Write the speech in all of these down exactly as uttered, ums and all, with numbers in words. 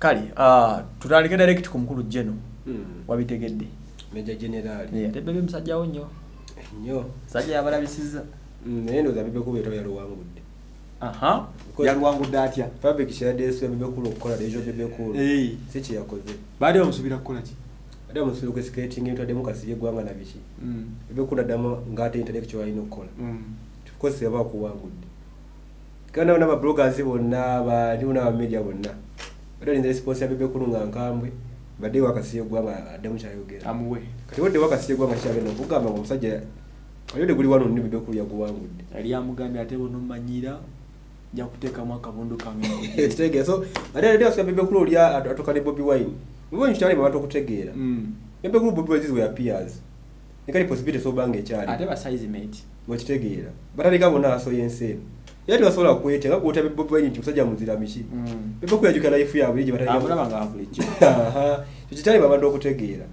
kali uh, tutandike direct ku mukulu Jeno mm. wabitegedde Major General yeah tebebe musajjawo nnyo nnyo sajja yabalabisiza nendo za bebe kubeto ya luwangudde aha ya luwangudde atya public shares ya bebe kulo kola dejo bebe kulo eh sichi yakoze baade omusubira kukola ki ade omusubira ku skating into demo kasije gwanga na bichi mm bebe kula damo ngate intellectual ino kola mm tukose yaba kuwangudde kana wana ba bloggers bonna ba ndi una media bonna bado ni response ya bebe kulo ngankambwe bade wakasiye gwanga adamu chayogera amuwe kati wode wakasiye gwanga chagenda kugamba ngo musajja ayode guli wano ni bebe kulo yaguwangudde ali amugambi ate bono manyira ja kuteka mwaka bondo kange estege so ade ade asya bebe kulo lya atokane Bobby Wine ngo nchitale bato kutegeera mm bebe kulo Bobby Wine were peers nikali possibility so bange chali ate ba size mate ngo kitegeera batali gabona aso yense yati wasola kwete ngakota Bobby Wine ntikusajja muzira mishi mm bebe kulo yajuka life yabo lije batali abula banga abulicho aha kitali babando okutegeera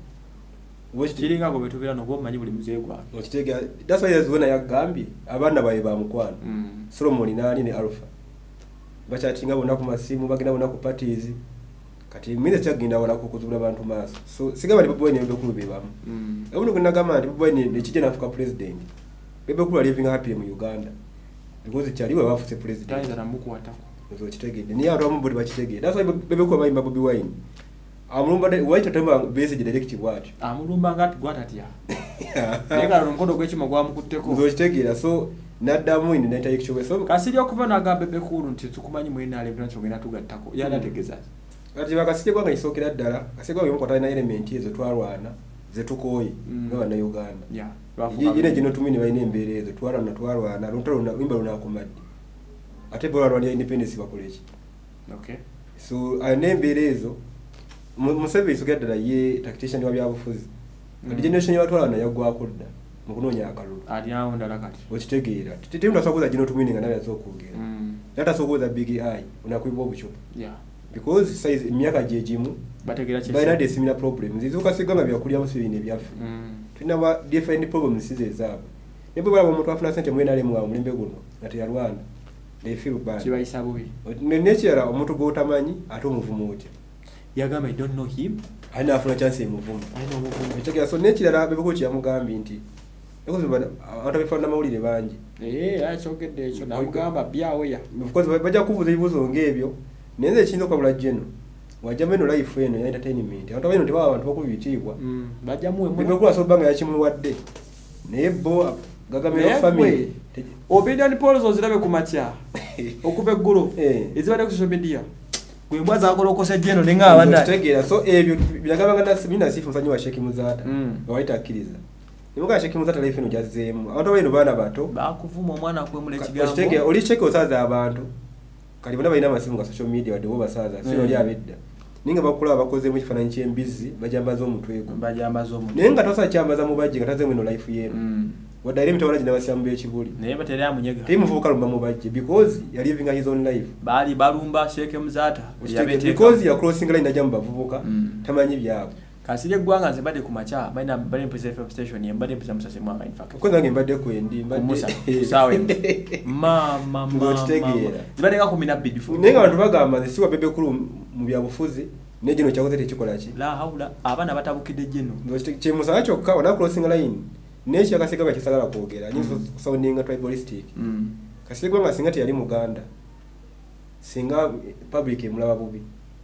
kiringa ko betubira no gomanyi buli muzegwa okitegeera that's why yazona yagambi abana baye ba mukwana mm Solomon nani ne Alpha bachatinga bona ku masimu bagenda bona ku parties kati mine chagenda wala kukuzula abantu maso so sigaba ndi Bobby Wine bebe kulo bebamu mm ebuno kuna gama ndi Bobby Wine ne chije nafuka president bebe kulo living happy mu Uganda because chaliwe bafuse president tayiza namuku watako nzo kitegede ni atu amubudi bakitegede that's why bebe kulo bayimba Bobby Wine amulumba de waita temba base directive watu amulumba ngati gwatatia nega rongodo gwechima gwa mukuteko nzo kitegera so nadamu ine neta yekyo so kasiri okuva naga bebe kulu nti tukumanyi mwena ale byancho ngena tugattako yana tegeza kati bakasije gwanga isokera ddala kasego yo mukota na element ezo twalwana zetukoyi ngaba na Uganda yeah ine jino tumini baine emberezo twalwana twalwana luntalo na wimba luna komadi ate bora rwanda independence bakolechi okay so anemberezo musebe isogedda ye tactician wa byabufuzi ati generation ya twalwana yagwa kudda mukunonya akalulu ali awo ndala kati okitegeera tete mtu asokoza jino tumini ngana yazo kugera mm data sokoza big eye unakuibo buchupa yeah because size myaka jejimu bategera chese baina de similar problems izuka siganga byakulya musibine byafu mm tuna ba different problems size zabo nebo bala omuntu afuna sente mwena ali mwa mulimbe guno ati ya Rwanda they feel bad kiba isabubi ne nature omuntu go tamanyi ate omuvumo oti yagamba I don't know him ana afuna chance muvumo I know muvumo ekyo so nature la bebe ko kya mugambi nti ekuzi bana atabifana mawulire banji eh achogedde ekyo namugamba byawe ya of course bajja kuvuza ibibuzo ngebyo nenze kino kabula Jeno wajja meno life eno ya entertainment abantu bano tebaba abantu bakubitibwa mm bajja muwe mwe bekuwa so banga yachimu wadde nebo gagamero family obedani Paul zozirabe kumatya okuva eggulu eh ezibade ku social media gwe mbwaza akola okose Jeno nenga abanda tegera so ebyo byagabanga na sibina sifu msanyi wa Sheikh Muzata mm waita akiriza nimuka Sheikh Muzata life eno jazemu abantu bano bana bato bakuvuma omwana kwemule ekigambo tegera oli check osaza abantu kali bona balina amasimu ga social media wadde bo basaza sio oli abedda ninga bakula bakoze mu kifananyi ky'embizi bajambaza omutwego bajambaza omutwe nenga tosa kyambaza mu baji ngataze mwino life yenu mm wadde ali mtawala jina basyambe ekibuli naye batera amunyega timuvuka lumba mu baji because ya living his own life bali balumba Sheikh Muzata yabeteka because ya crossing line najamba bavubuka mm. tamanyi byabo kasire gwanga nze bade kumacha baina bade mpese F M station ye bade mpese musase mwanga in fact ko nange mbadde ku endi mbadde sawe mama mama bade ka kumina beautiful nenga abantu bagamba nze siwa bebe kulu mu byabufuzi ne Jeno kyakoze tekikola ki la haula abana batabukide Jeno kye musala kyokka wana crossing line ne kya kasega bakisagala kwogera nyi mm. sounding tribalistic mm. kasega nga singa yali Muganda singa public emulaba bubi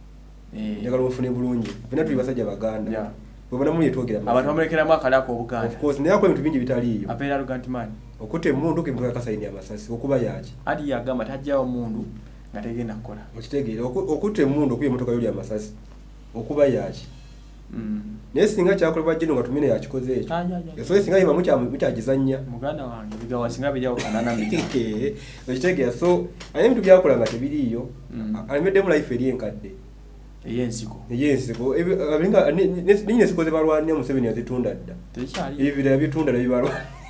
eh njagala ofune bulungi bina tuli basajja baganda yeah bobana muli twogera abantu bamulekera mwakala ko Buganda of course ne yakwe bintu bingi bitaliyo apera arrogant man okute mundu ke mutaka kasaini ya masasi okuba yaki adi yagamba tajja omundu ngategenda kola okitegere okute mundu okuye motoka yoli ya masasi okuba yaki mm ne singa kyakolebwa Jeno ngatumine yakikoze ekyo yaso singa yima mucha muchagizanya muganda wange biga wasinga bijao kanana mbite okitegere so ayi bintu byakola nga tebiriyo alimedde mu life eri enkadde eyensiko eyensiko abinga ninye sikoze balwanya Museveni yazitunda dda tekyali ebira bitunda bibalwa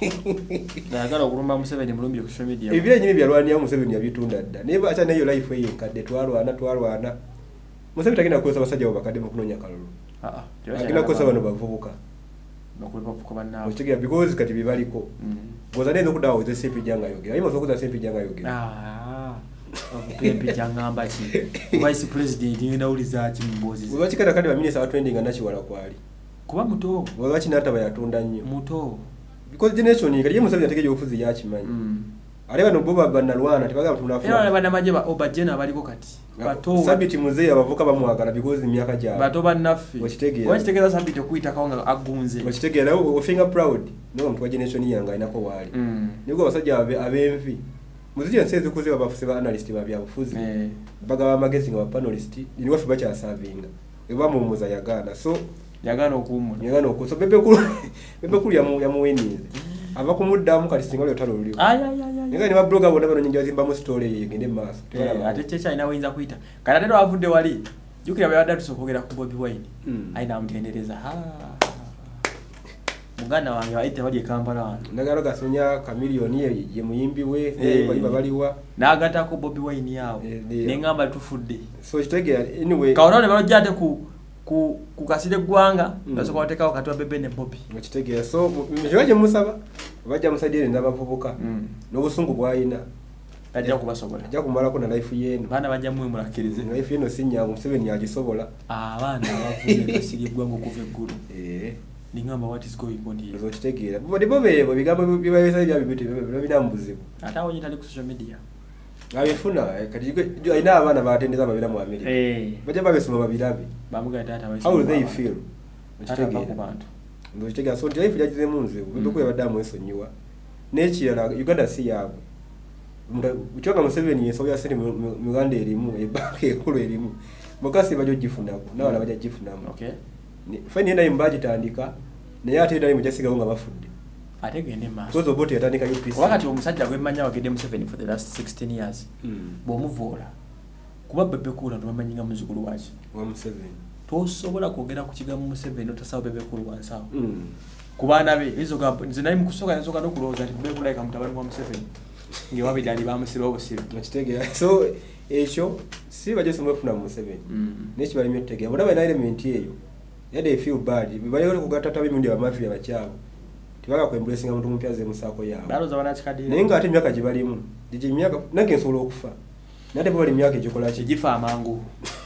nagala okulumba Museveni mulumbi ku social media ebira nyine byalwanya Museveni yabitunda dda neba acha nayo life eyenkadde twalwana twalwana Museveni tagenda kukosa basajja babakadde mu kunonya kalulu a a tagenda kukosa bano bavubuka nokulipa fuko bannawo okitegera because kati bibaliko goza nene okudawo ze simpi janga yogera ayimo sokuza simpi janga yogera ah Pempe jangamba chi. Vice President ngenda uliza chi mbozi. Wachikata kadi ba minister wa trending anachi wala kwali. Kuba muto. Wachi nata bayatunda nnyo. Muto. Because generation kali musabya tekeje ofuzi yachimanyi. Mm. Aleba no boba banalwana tibaga tunafu. Era bana maje ba obajena baliko kati. Bato sabiti muzee abavuka bamwagala because myaka jaba. Bato banafi. Wachitegera. Wachitegera sabiti okuita kawanga agunze. Wachitegera o finger proud. No mtu wa generation yanga inako wali. Mm. Niko basajja abe abenvi. Muziki nseze kuze babafuze ba analyst babya bufuzi. Eh. Baga ba magazine wa panelist. Ni wafi bacha serving. Eba mu muza yagana. So yagana okumu. Yagana okumu. So bebe kulu bebe kulu ya mu ya muwenize. Ava kumuddamu kali singa lyo talo lyo. Ay ay ay. Ninga ni ba blogger bona bano nyinja zimba mu story yegende maso. Eh, ate checha ina wayinza kuita. Kana tero avudde wali. Jukira bya datu sokogera ku Bobby Wine. Mm. Aina amtendereza. Ha. Mugana wange waite wali Kampala wano. Nagalo gasonya kamilioni ye ye muyimbi we ne bali babaliwa. Nagata ko Bobby Wine yawo. Nengamba tufudde. So kitegera anyway. Kaonone balo jate ku ku kukasire gwanga basoka wateka wakati wa Bebe ne Bobby. Kitegera so mjoje musaba bajja musadire ndabavubuka. N'obusungu bwayina. Ajja kubasobola. Ajja kumala ko na life yenu. Bana bajja mwe mulakirize. Life yenu sinyangu Museveni yagisobola. Ah bana bavuye kasiri gwango kuve guru. Eh. Ningamba what is going on here. Zo kitegera. Bodi bobebo bigambo bibabisa bya bibite binambuzibu. Ata wonye tali ku social media. Abifuna kati jo aina abana batendeza babira mu America. Eh. Bajja babesoma babirabe. Bamuga data wa. How do they feel? Kitegera abantu. Ndo kitegera so life yagize munze. Bebe ko yabadamu esonyiwa. Nekira Uganda si yabo. Uchoka Museveni yeso ya seri mu Uganda erimu ebake ekulu erimu. Mukasi bajo gifunako. Na wala baja gifunamo. Okay. Ni fine enda imbaji tandika. Naye ate ndali mujasiga nga bafudde. Ate gende maso. Kozo bote yatandika U P C. Wakati omusajja gwemmanya wagende Museveni for the last sixteen years. Mm. Bomuvola. Kuba Bebe Cool tumamanyinga muzukulu wachi wa Museveni. Tosobola kwogera ku kigambo Museveni otasawo Bebe Cool wansawo. Mm. Kubana be izo ga nzinali mukusoka nzoka nokuloza ati Bebe Cool like amutabani wa Museveni. Nge wabidali bamusiro obusiro. Nakitegera. So ekyo si baje simufuna mu Museveni. Mm. Nechi bali myetegera. Bona bali element eyo. Yade feel bad. Bibali ko gatata bimundi ba mafia bakyabo. Tibaga ku embracing amuntu mupya ze musako yawo. Balo za banachikadira. Nenga ate myaka gibalimu. Dije myaka nange nsolo okufa. Nate bali myaka ekikola ki gifa amangu.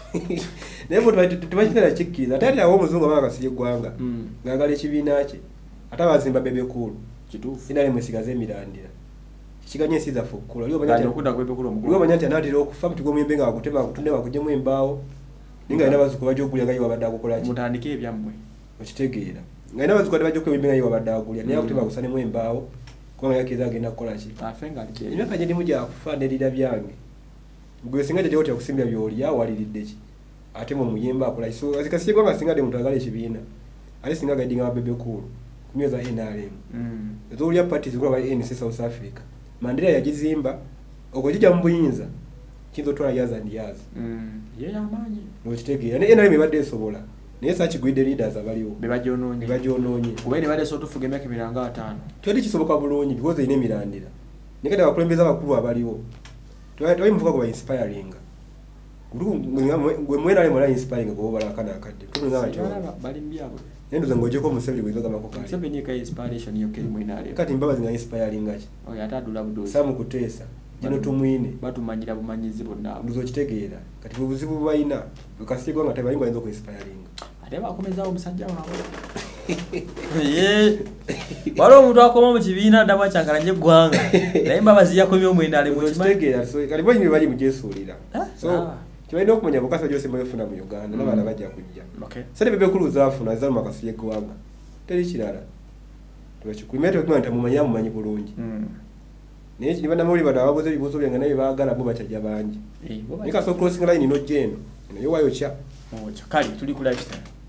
Nebo tubachitera chikiza. Tate awo muzungu abaka siye gwanga. Mm. Ngagale kibina kye. Ata bazimba Bebe Cool. Kitufu. Ina le mwesigaze mirandira. Kiganye siza fukula. Liyo banyati okunda Bebe Cool omugulu. Liyo banyati anatira okufa mutigo mwembenga akutema akutunde bakujemu embawo. Ninga ina bazuko bajo kulya ngayo babadda kukola ki. Mutandike ebyammwe. Okitegeera. Ngaina bazuko bajo kwembenga yo babadda kulya. Naye akutema kusane mu embawo. Kwa yakiza agenda kukola ki. Afenga alike. Ina kaje ndi muja kufa nelida byange. Gwe singa je yote akusimbya byoli ya walilidde ki. Ate mu muyemba akola so azikasiye kwa singa de mutagale kibina. Ali singa gadinga wa Bebe Cool. Kumyoza N R M. Mm. Zo lya parties kwa N C South Africa. Mandela yagizimba okujja mu buyinza. Kinzo twala yaza ndi yaza. Mm. Ye yamanyi. No kitegera. Ne N R M badde esobola. Naye sachi gwide leaders abaliwo. Bebajononye. Bebajononye. Kubeni bade so tufuge emyaka emiranga atano. Twali kisoboka bulungi because ine mirandira. Nikada bakulembeza bakulu abaliwo. Twali muvuga kwa inspiring. Gwe mwena ale mwana inspiring go bala kana akadde. Tulinga batyo. Bali mbyabo. Nendo zangoje ko Museveni gwezoga makokali. Museveni ka inspiration yoke mwena ale. Kati mbabazi nga inspiring achi. Oya atadula budozi. Samu kutesa. Jino tumwine. Batumanyira bumanyizi bonna. Nduzo kitegeera. Kati bubuzibu bayina. Lukasigwa nga tebayingwa enzo ko inspiring. Ate bakomeza omusajja wawe. Ye. Balo omuntu akoma mu kibiina ndaba kyankalanye gwanga. Naye mbabazi yakomye omwenda ale mu kitegeera. So kali bonyine bali mu jesuulira. So kibaina okumanya bukasa gyose muyofuna mu Uganda n'abaana bajja kujja. Okay. Sale Bebe Cool zaafuna za makasiye gwanga. Teri kirala. Tubachikumete kwa ntamumanya mumanyi bulungi. Mm. Naye kiri bana muri bana babuze bibuzo byenga naye baagala bo batajja bangi. Eh, bo. Nika so crossing line no jeno. Eno yo wayo cha. Oh, cha kali tuli ku lifestyle.